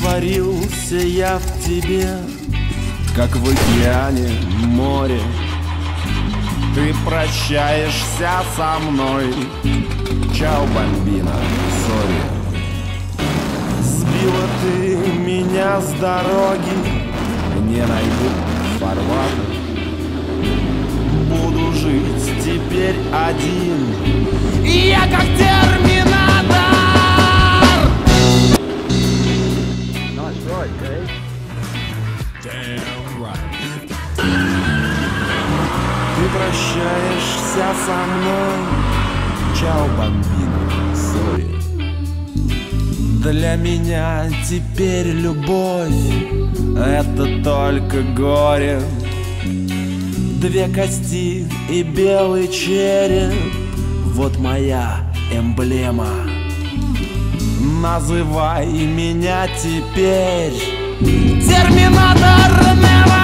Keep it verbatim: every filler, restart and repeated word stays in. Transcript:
Растворился я в тебе, как в океане море. Ты прощаешься со мной. Чао, бомбина, сори. Сбила ты меня с дороги, не найду фарватер. Буду жить теперь один, и я как терминатор. Ты прощаешься со мной. Чао, бомбина, сори. Для меня теперь любовь — это только горе. Две кости и белый череп — вот моя эмблема. Называй меня теперь терминатор Нева.